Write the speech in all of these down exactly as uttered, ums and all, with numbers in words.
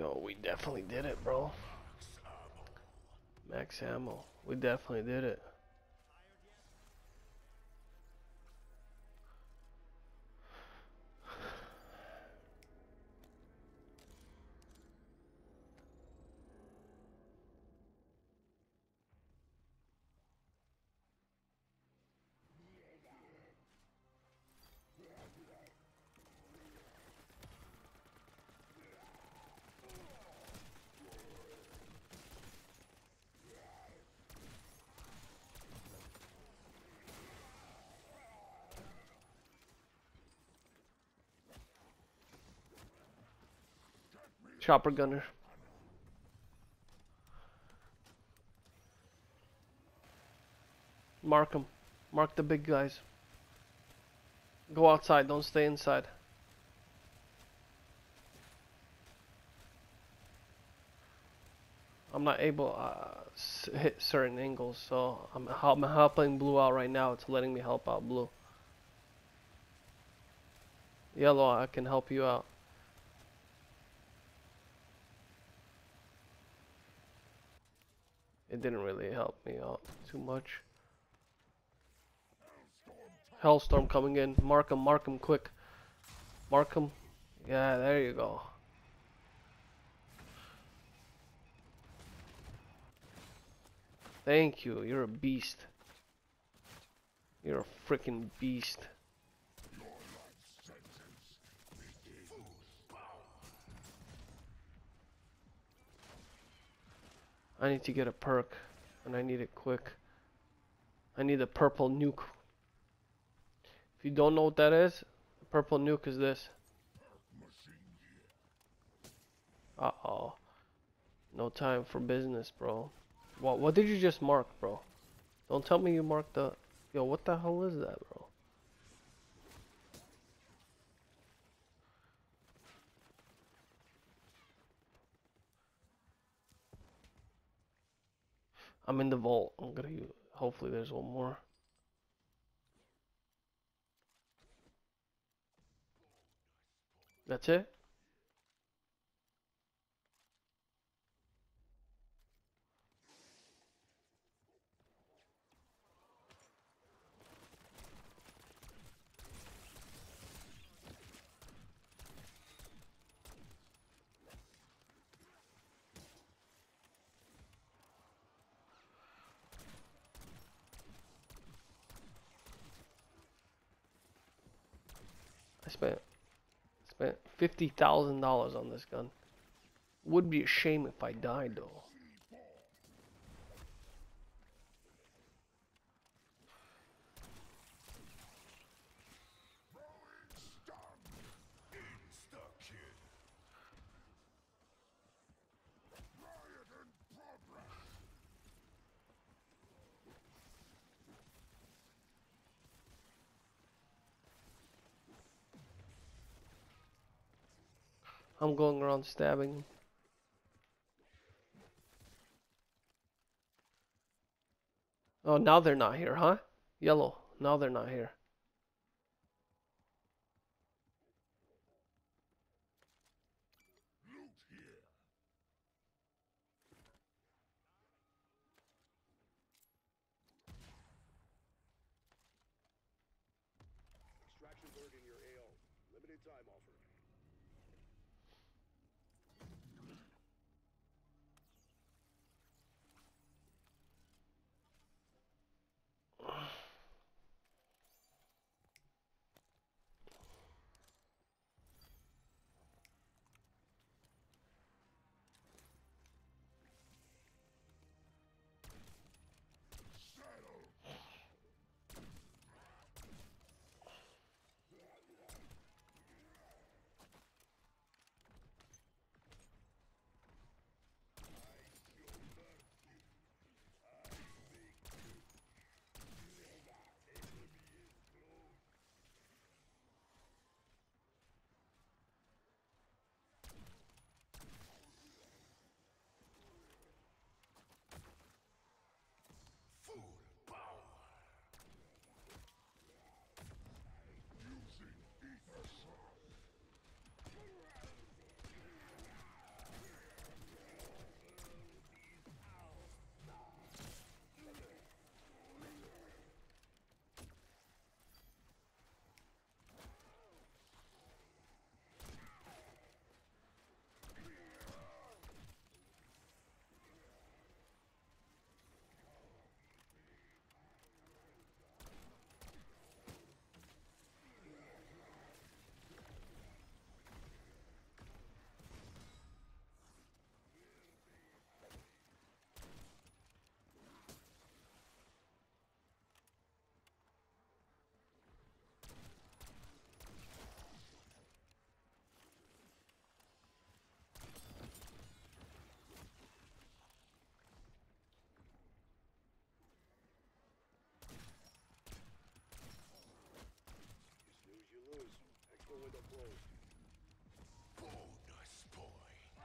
Yo, we definitely did it, bro. Max ammo. We definitely did it. Chopper gunner. Mark them. Mark the big guys. Go outside, don't stay inside. I'm not able to uh, hit certain angles, so I'm, I'm helping blue out right now. It's letting me help out blue. Yellow, I can help you out. It didn't really help me out too much. Hellstorm coming in. Mark him, mark him quick. Mark him. Yeah, there you go. Thank you. You're a beast. You're a freaking beast. I need to get a perk, and I need it quick. I need a purple nuke. If you don't know what that is, the purple nuke is this. Uh-oh. No time for business, bro. What, what did you just mark, bro? Don't tell me you marked the... Yo, what the hell is that, bro? I'm in the vault. I'm gonna use... Hopefully there's one more. That's it? I spent... Spent fifty thousand dollars on this gun. Would be a shame if I died, though. I'm going around stabbing. Oh, now they're not here, huh? Yellow. Now they're not here. Extraction alert in your A O. Limited time offer. closed. Bonus points.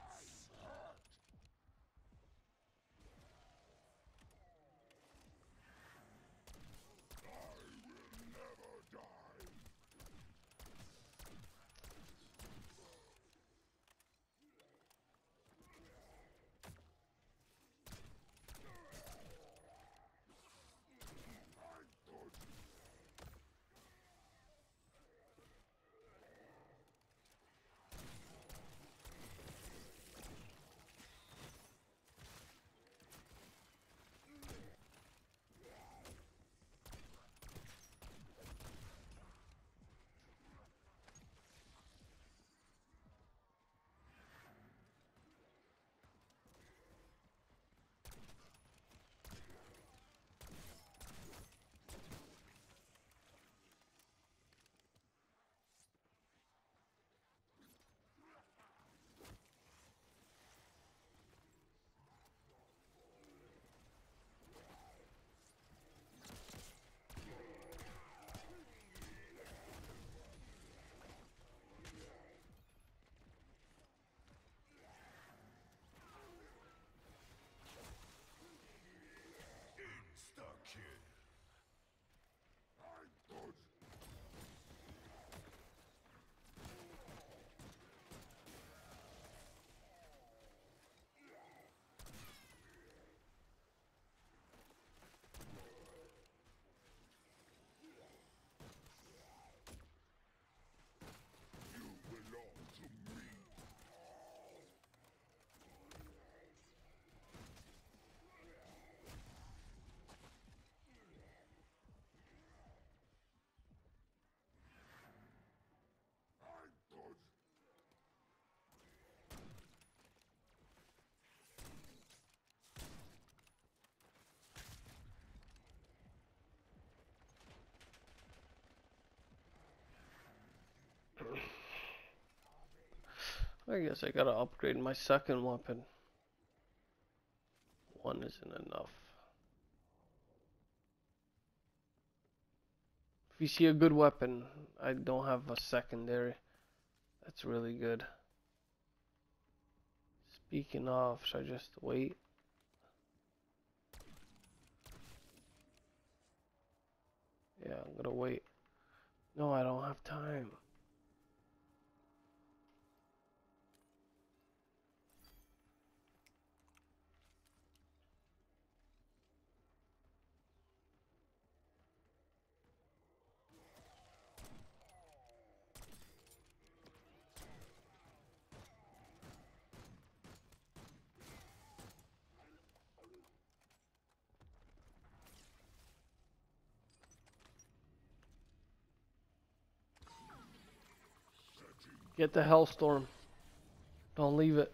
Insta-kill. You belong to me. I'm good. I guess I gotta upgrade my second weapon. One isn't enough. If you see a good weapon, I don't have a secondary. That's really good. Speaking of, should I just wait? Yeah, I'm gonna wait. No, I don't have time. Get the Hellstorm. Don't leave it.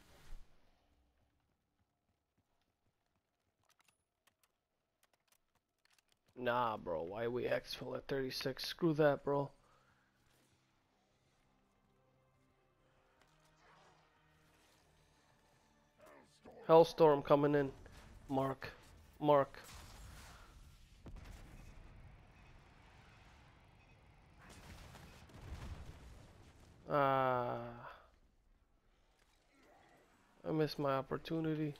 Nah, bro. Why we exfil at thirty-six? Screw that, bro. Hellstorm coming in. Mark. Mark. Ah. I missed my opportunity.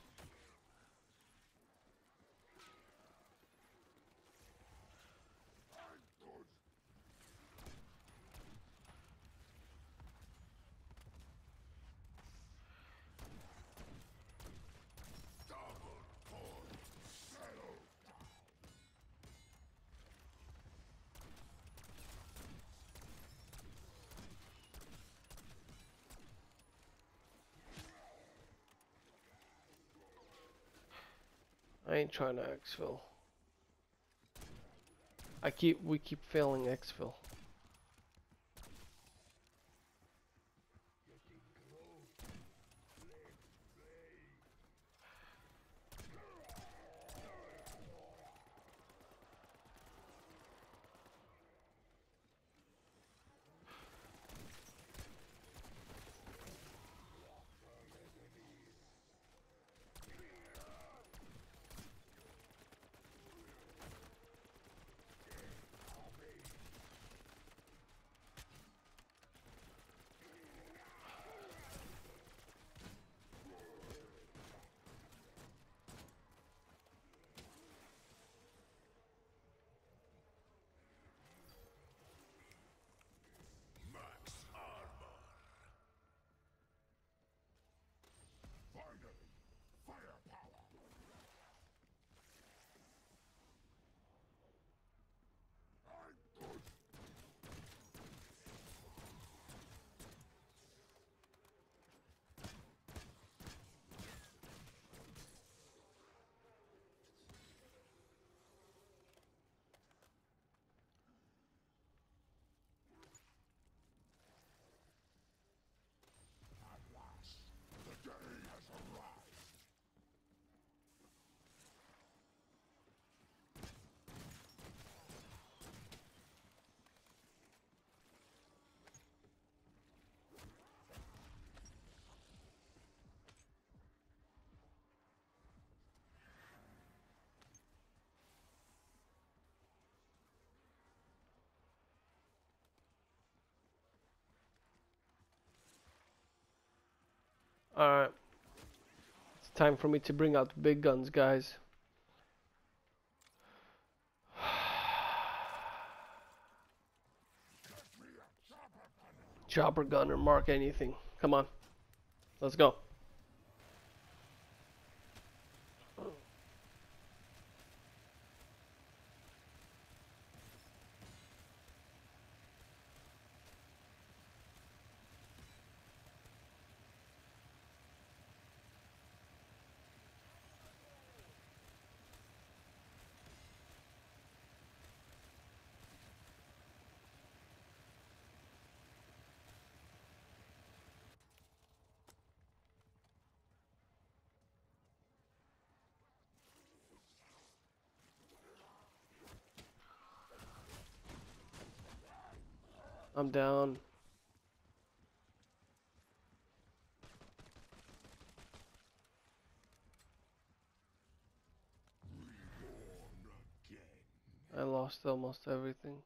I ain't trying to exfil. I keep, we keep failing exfil. Alright. It's time for me to bring out the big guns, guys. Chopper gun or mark anything. Come on. Let's go. I'm down. I lost almost everything.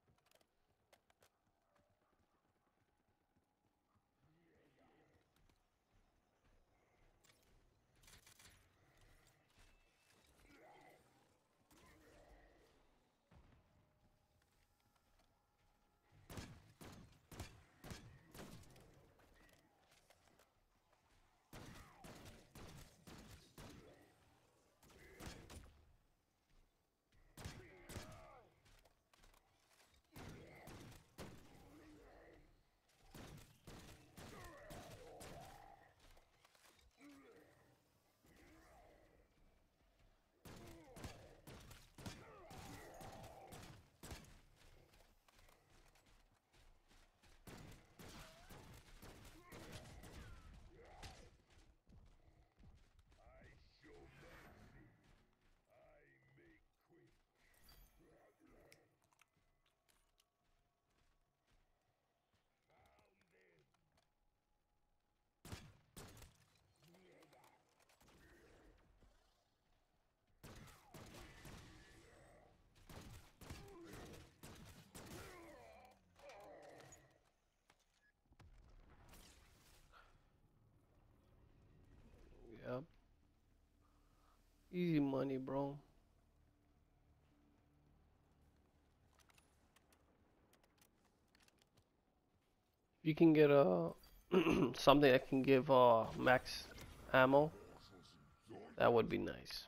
Yep. Easy money, bro. If you can get a something that can give uh max ammo, that would be nice.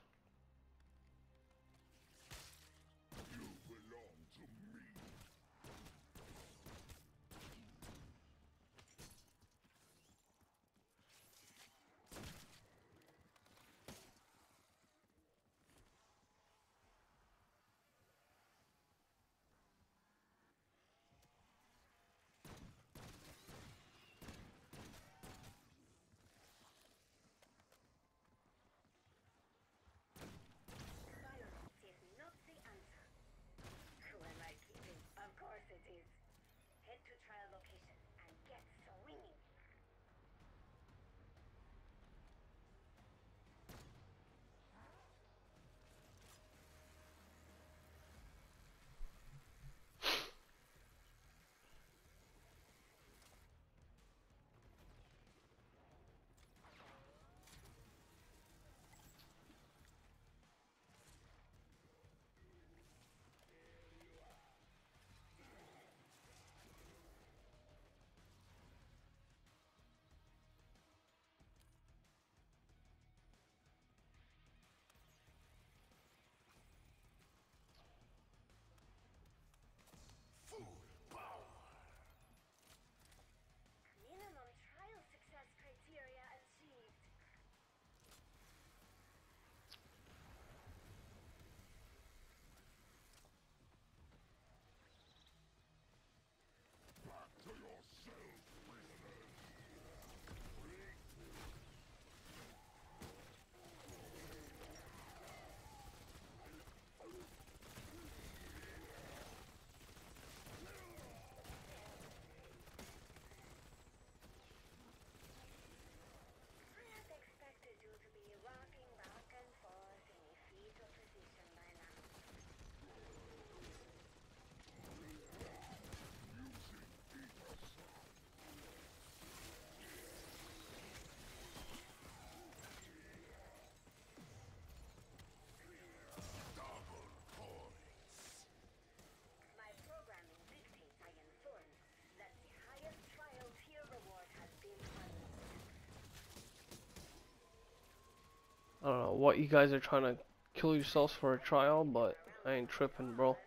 what you guys are trying to kill yourselves for a trial, but I ain't tripping, bro.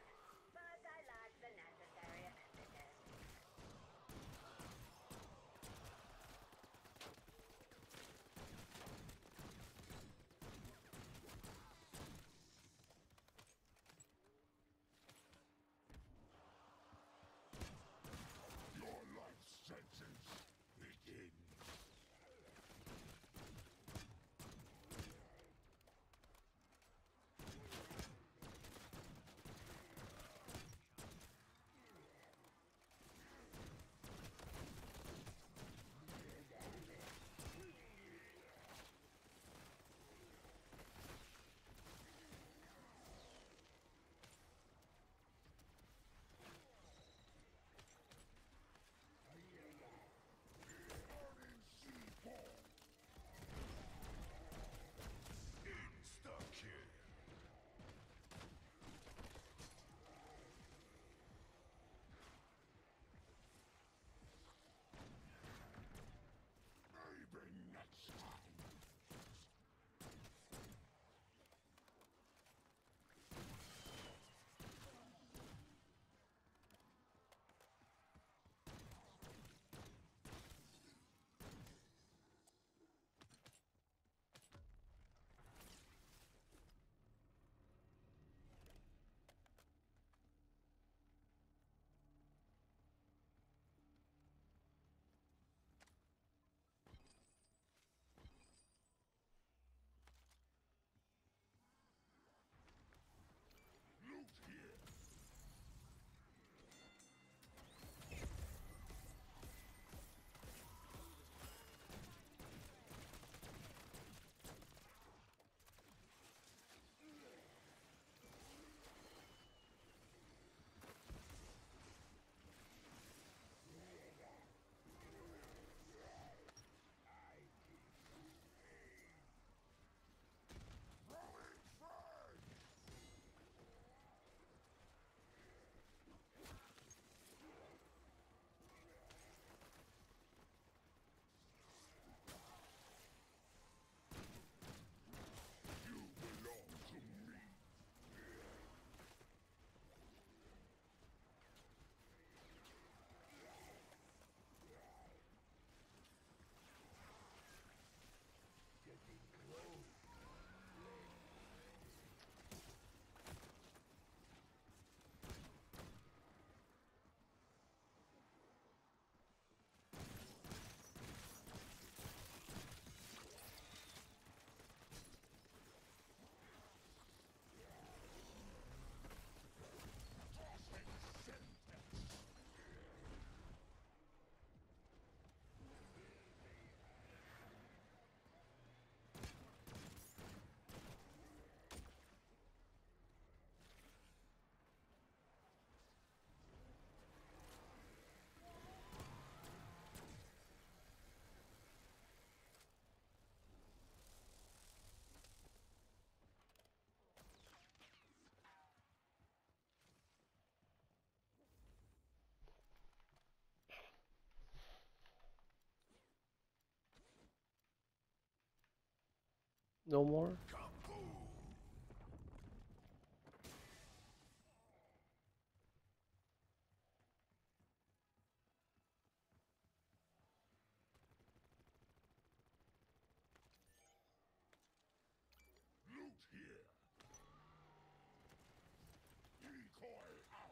Your life sentence begins. Insta-kill. Maybe next time. Loot here. Throwing frag. You belong to me. No more? Kaboom! Loot here. Decoy out.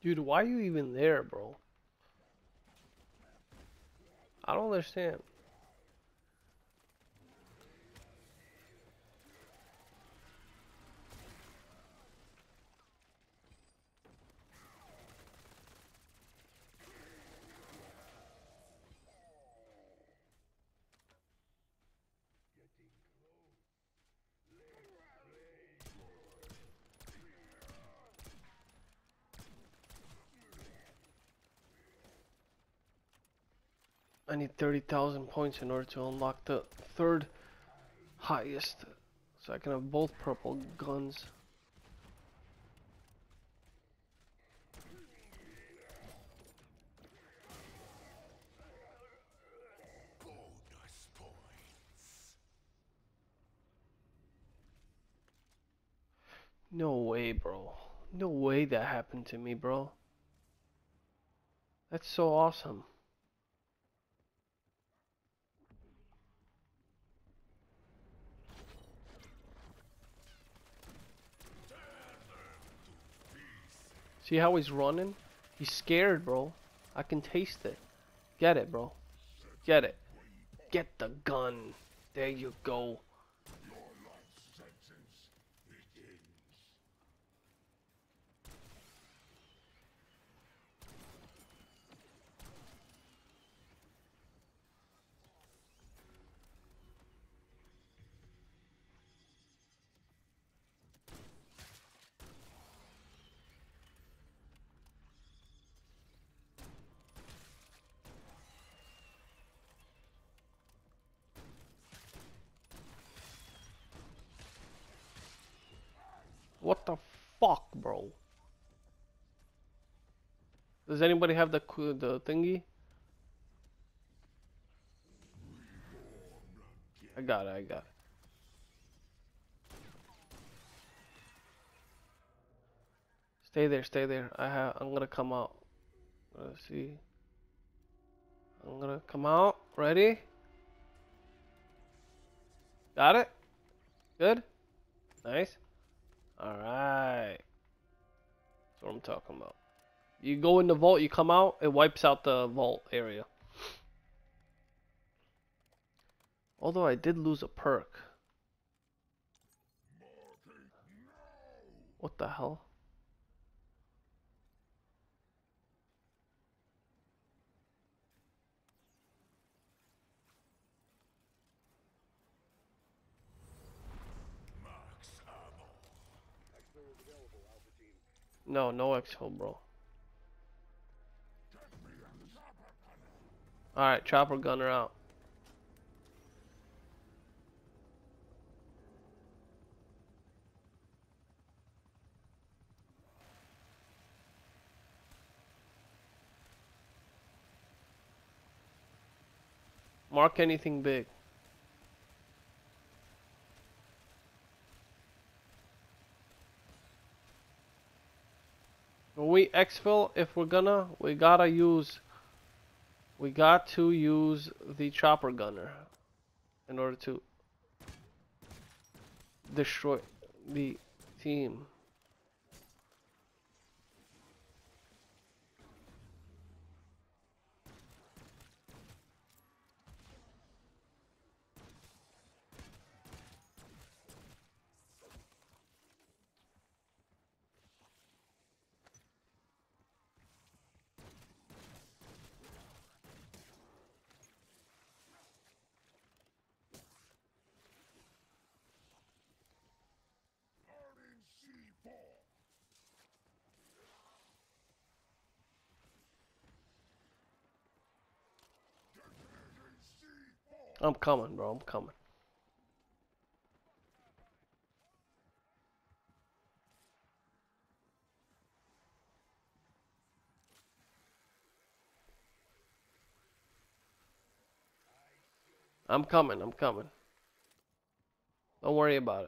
Dude, why are you even there, bro? I don't understand. I need thirty thousand points in order to unlock the third highest. So I can have both purple guns. Bonus points. No way, bro. No way that happened to me, bro. That's so awesome. See how he's running? He's scared, bro. I can taste it. Get it, bro. Get it. Get the gun. There you go. Your life sentence begins. What the fuck, bro? Does anybody have the qu- the thingy? I got it, I got it. Stay there, stay there. I have I'm gonna come out. Let's see. I'm gonna come out. Ready? Got it? Good? Nice. Alright. That's what I'm talking about. You go in the vault, you come out, it wipes out the vault area. Although I did lose a perk. What the hell? Max ammo. Exfil is available, Alpha Team. No, no exfil, bro. Alright, chopper gunner out. Mark anything big. When we exfil, if we're gonna, we gotta use, we got to use the chopper gunner in order to destroy the team. Earning C four. Detonating C four. I'm coming, bro. I'm coming. I'm coming. I'm coming. Don't worry about it.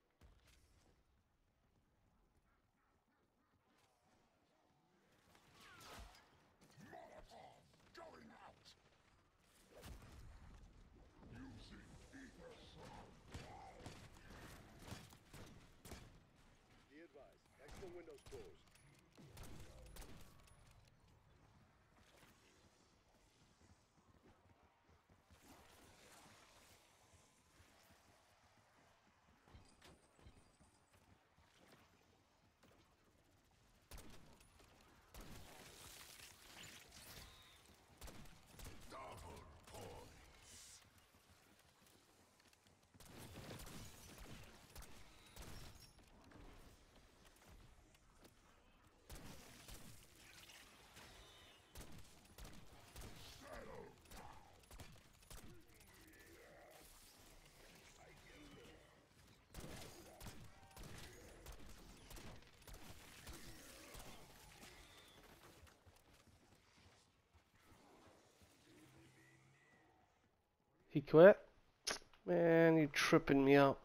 Molotov going out. Using ether sound. Be advised, Exfil windows closed. He quit? Man, you tripping me out.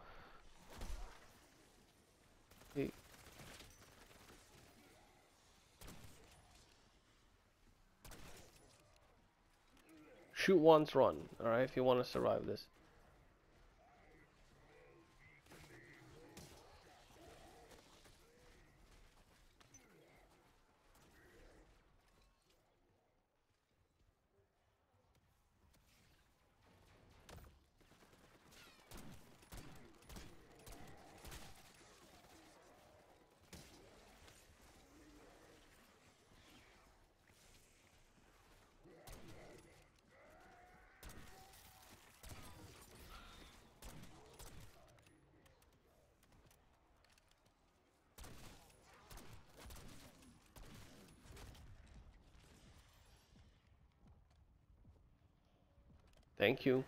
He... Shoot once, run. Alright, if you want to survive this. Thank you.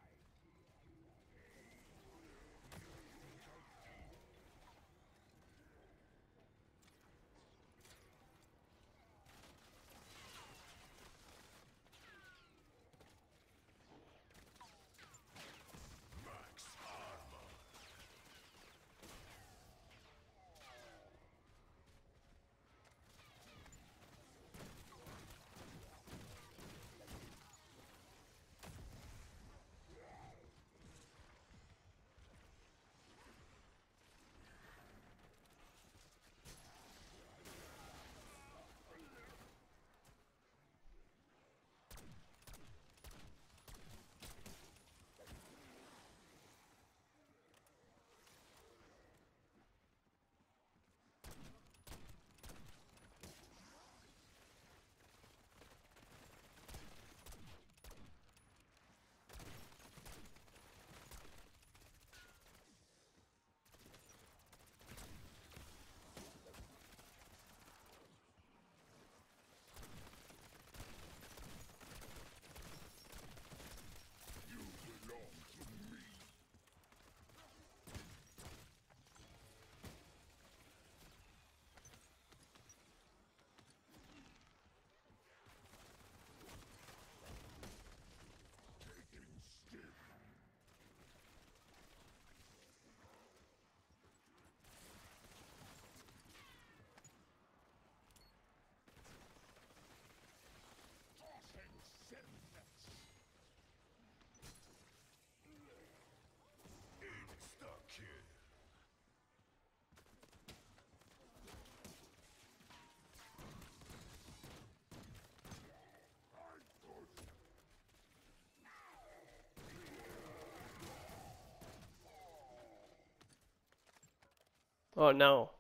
Oh no.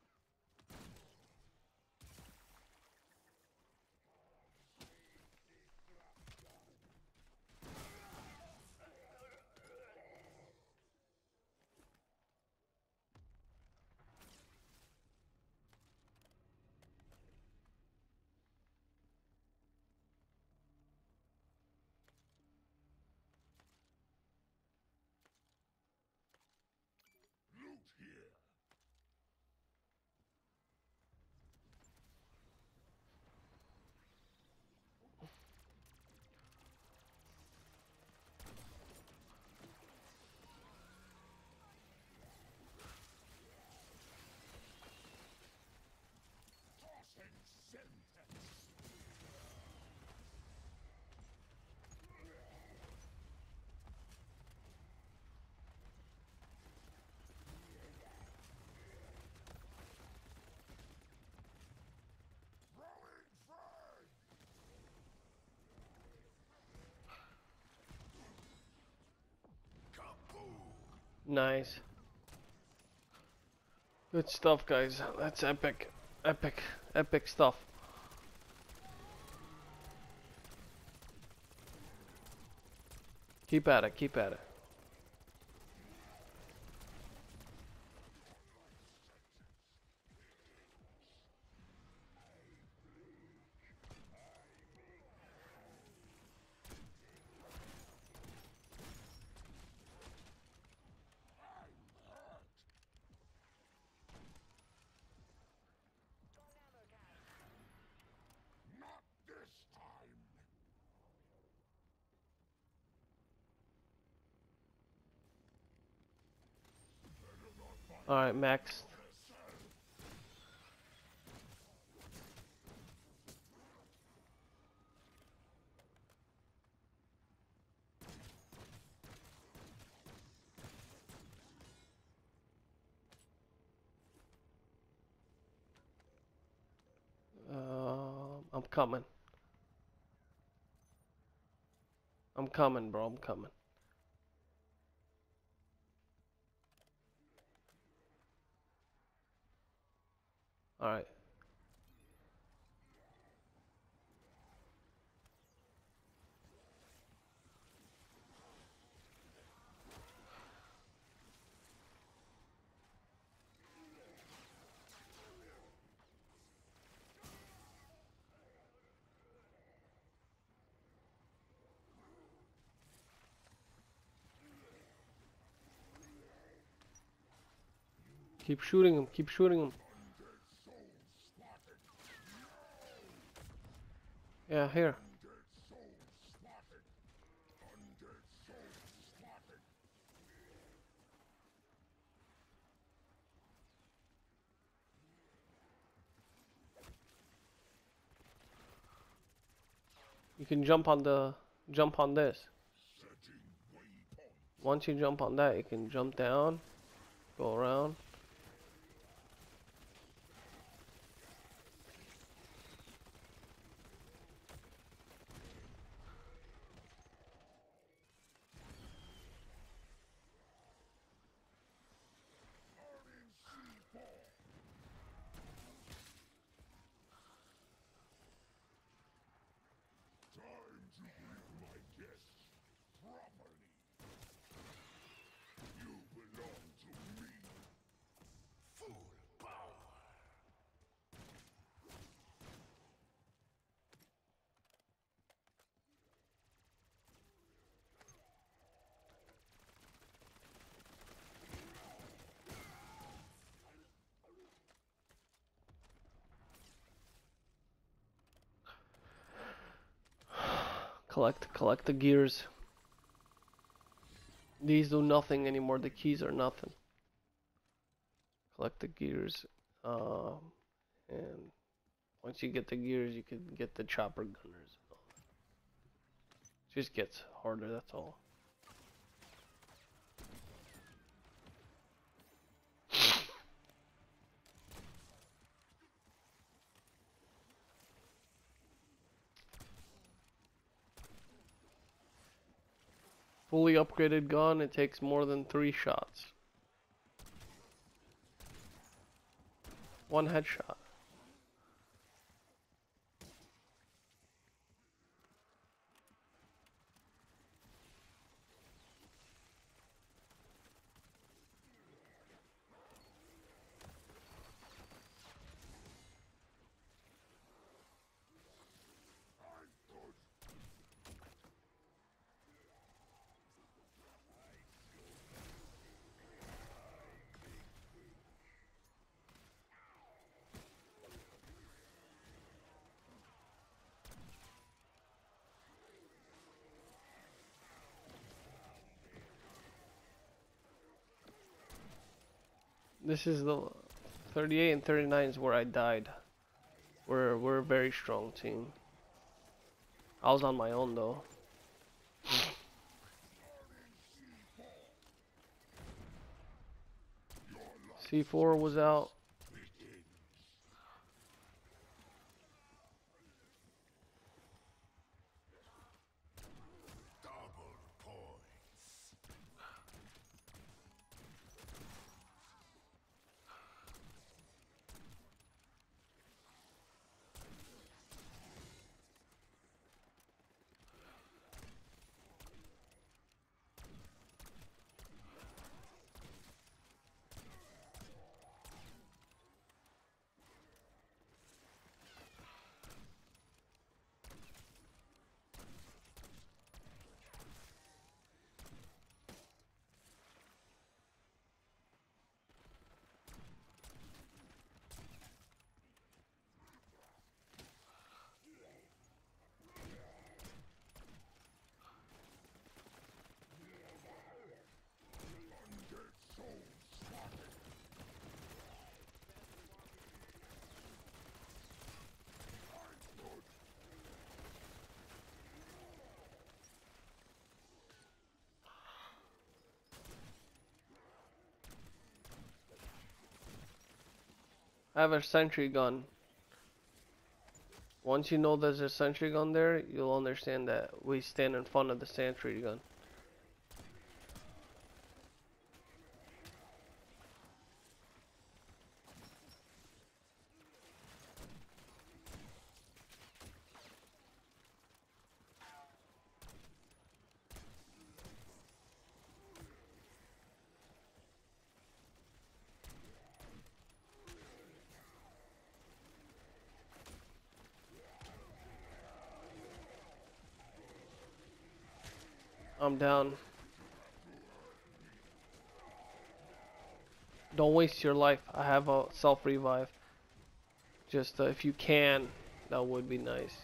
Loot here. Tossing sentence. Throwing frag. Kaboom. Nice. Good stuff, guys. That's epic. Epic. Epic stuff. Keep at it. Keep at it. Not this time. Alright, Max. Uh, I'm coming. I'm coming, bro. I'm coming. Alright. Keep shooting him. Keep shooting him. Yeah, here. You can jump on the jump on this. Once you jump on that, you can jump down, go around. Collect, collect the gears. These do nothing anymore. The keys are nothing. Collect the gears. Um, and once you get the gears, you can get the chopper gunners. It just gets harder, that's all. Fully upgraded gun, it takes more than three shots. One headshot. This is the thirty-eight and thirty-nine is where I died. We're we're a very strong team. I was on my own though. C four was out. I have a sentry gun. Once you know there's a sentry gun there, you'll understand that we stand in front of the sentry gun. I'm down. Don't waste your life. I have a self revive. Just uh, if you can, that would be nice.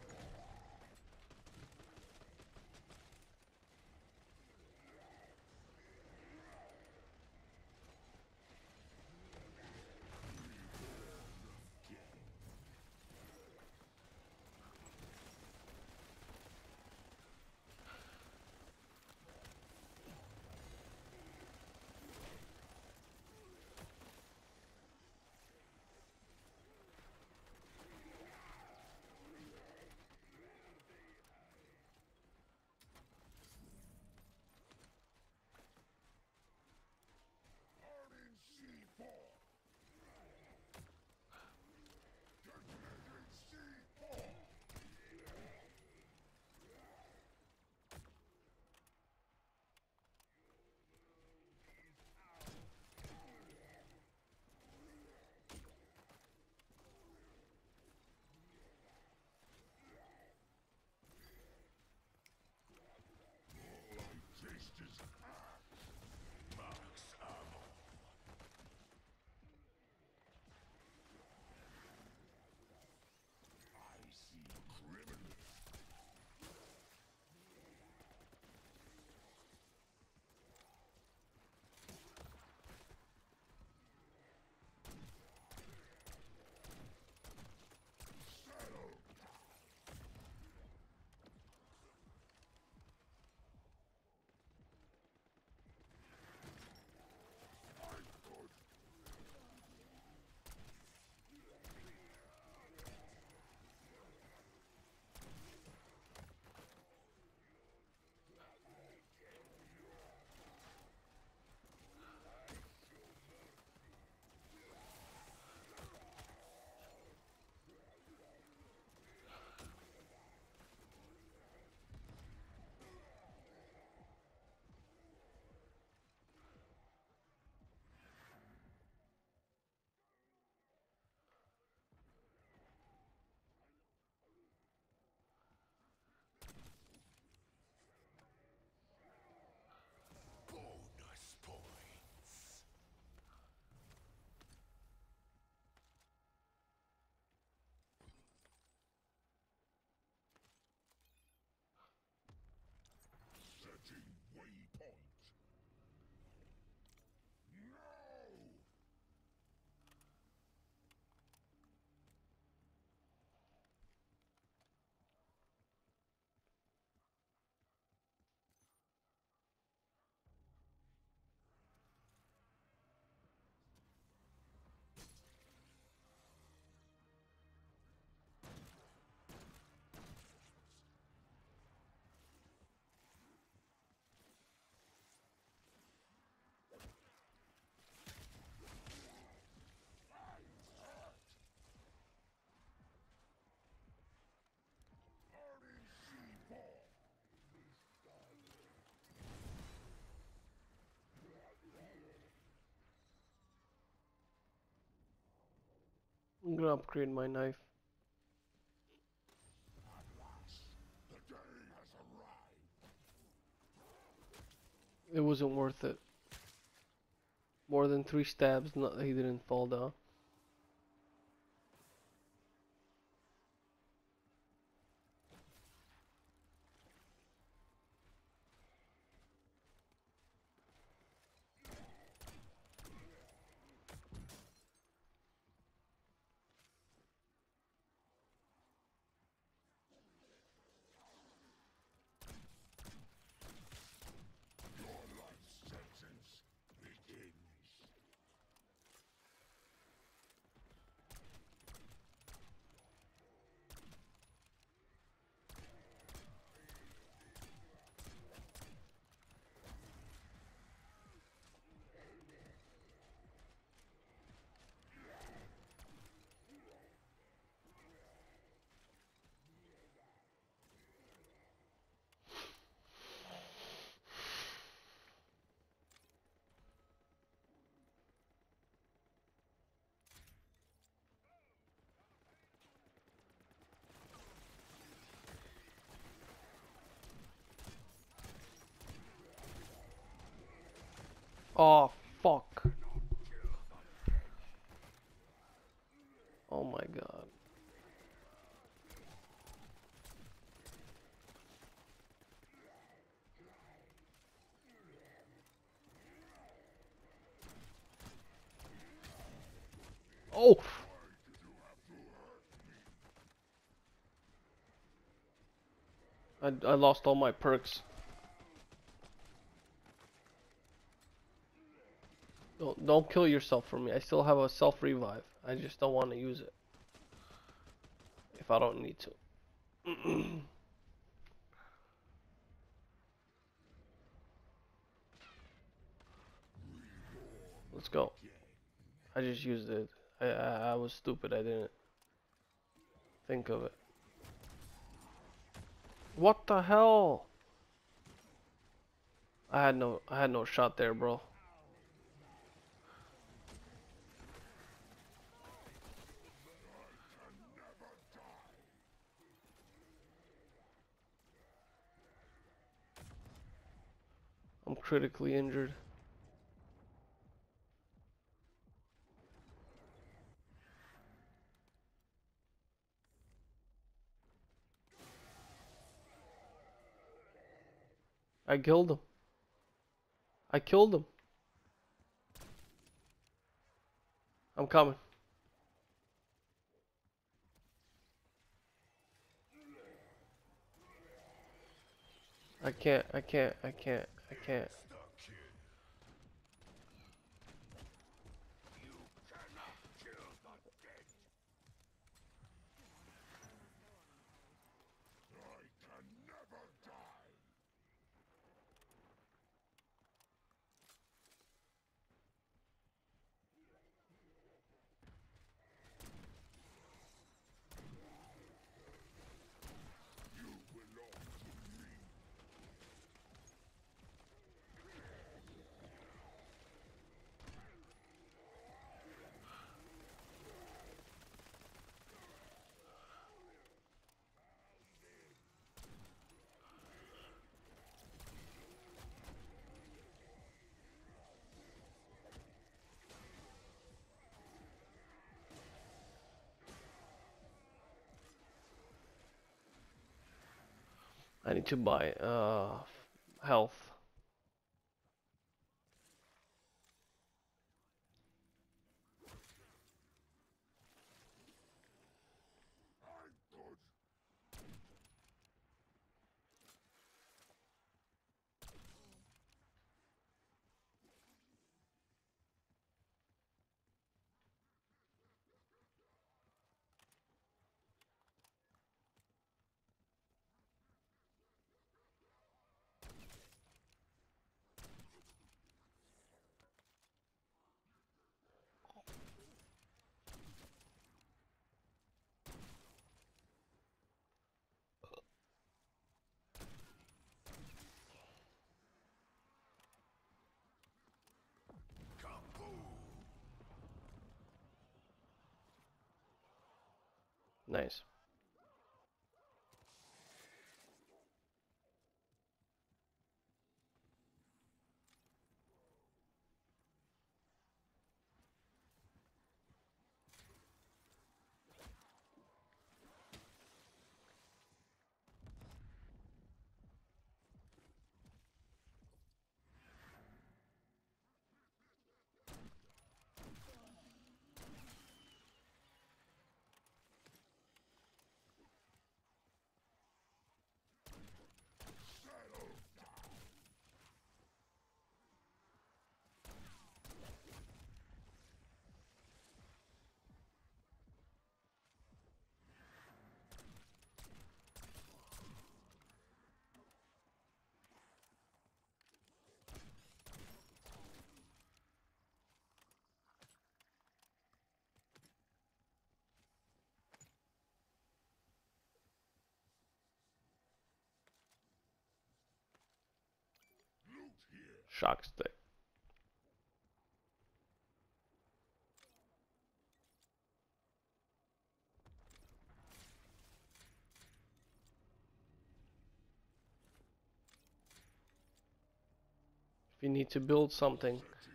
Burning C four. Detonating C four. All I taste is ash. Max ammo. I see criminals. Settle. I'm good. Bonus points. Setting waypoint. No! Burning C four. I'm gonna upgrade my knife. At last, the day has arrived. It wasn't worth it. More than three stabs, not he didn't fall down. Your life sentence begins. Oh, fuck. Oh my god. Oh! I, I lost all my perks. Don't, don't kill yourself for me. I still have a self revive. I just don't want to use it. If I don't need to. Let's go. I just used it. I, I, I was stupid. I didn't think of it. What the hell? I had no I had no shot there, bro. I'm critically injured. I killed him. I killed him. I'm coming. I can't, I can't, I can't, I can't. I need to buy uh health. Nice. Shock stick. If you need to build something,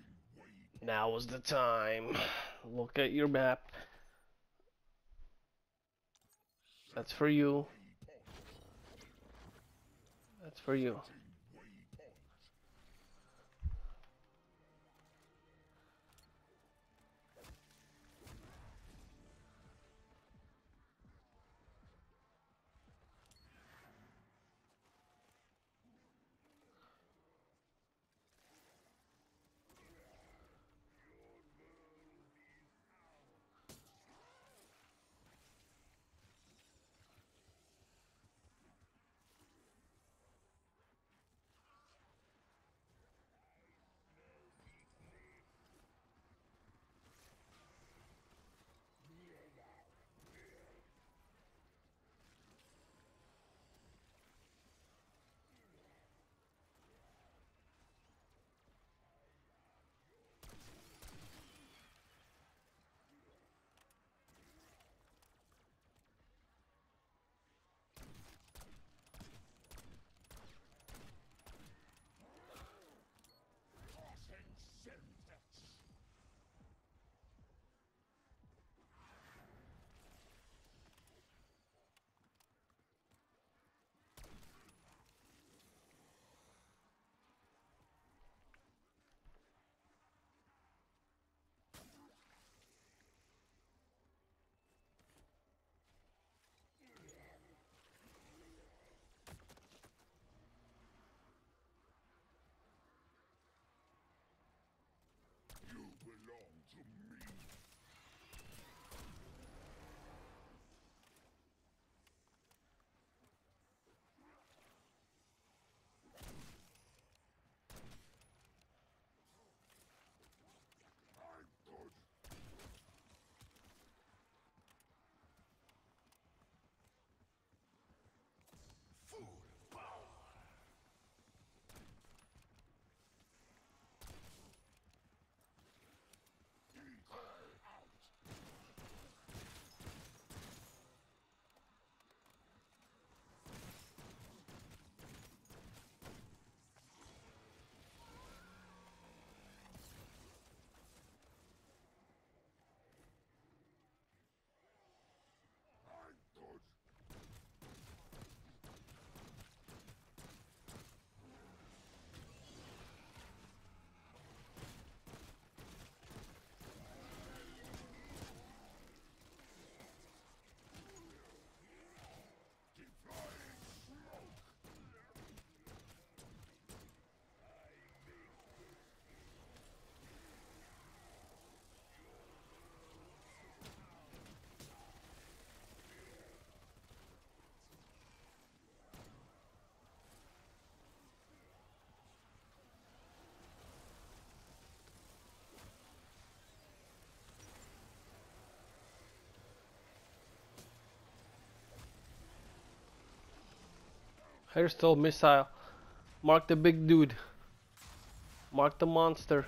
Now is the time. Look at your map. That's for you. That's for you. You belong to me. I'm good. Full power. I'm good. Deploying smoke. Hairstyle missile. Mark the big dude. Mark the monster.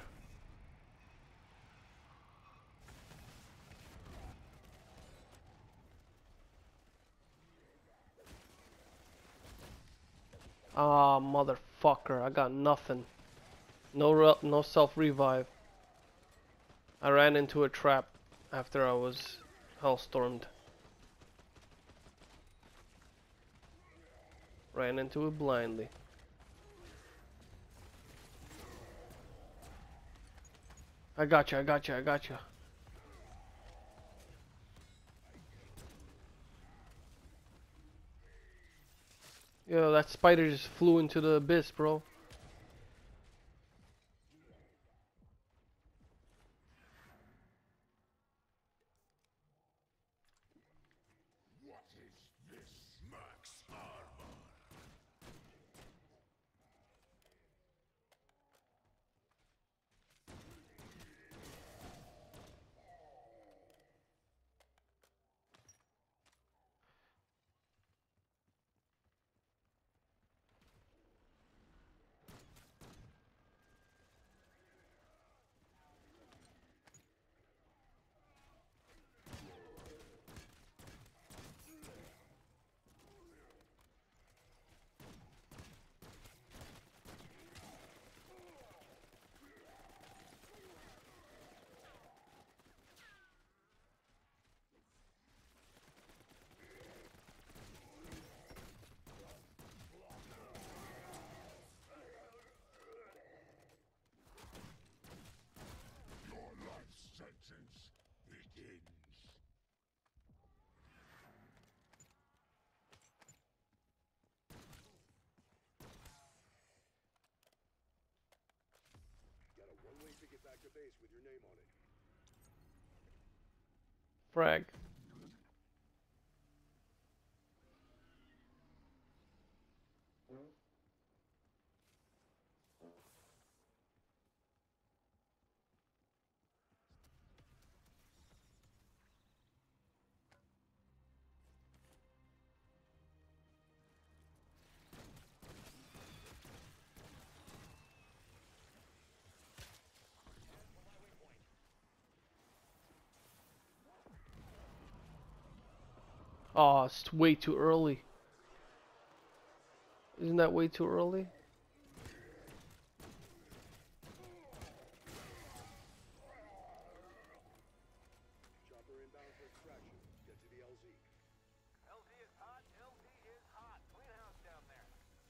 Ah, motherfucker. I got nothing. No re no self revive. I ran into a trap after I was hellstormed. Ran into it blindly. I got you, I got you, I got you. Yo, that spider just flew into the abyss, bro. What is this? Max armor. ticket back to base with your name on it. Frag. Oh, it's way too early. Isn't that way too early? Chopper inbound for extraction. Get to the L Z. L Z is hot. L Z is hot. Clean house down there.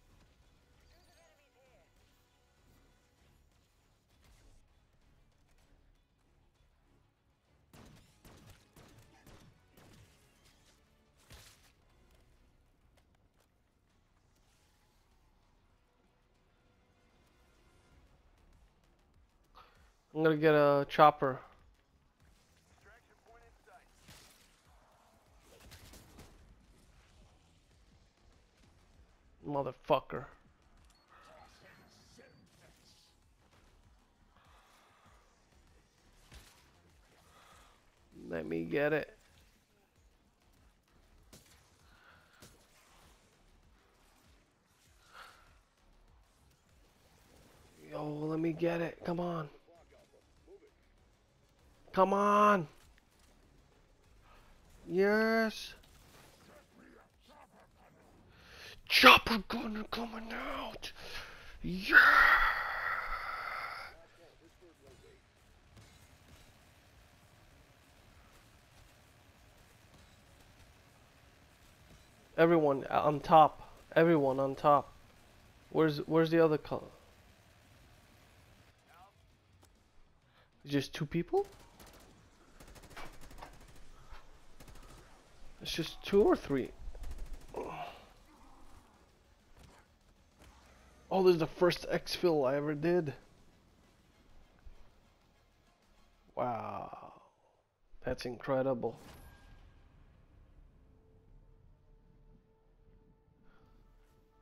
I'm gonna get a chopper. Extraction point in sight. Motherfucker. Let me get it. Yo, let me get it. Come on. Come on. Yes. Chopper gunner coming out. Yeah. Everyone on top. Everyone on top. Where's where's the other color? Just two people? It's just two or three. Oh, this is the first exfil I ever did. Wow. That's incredible.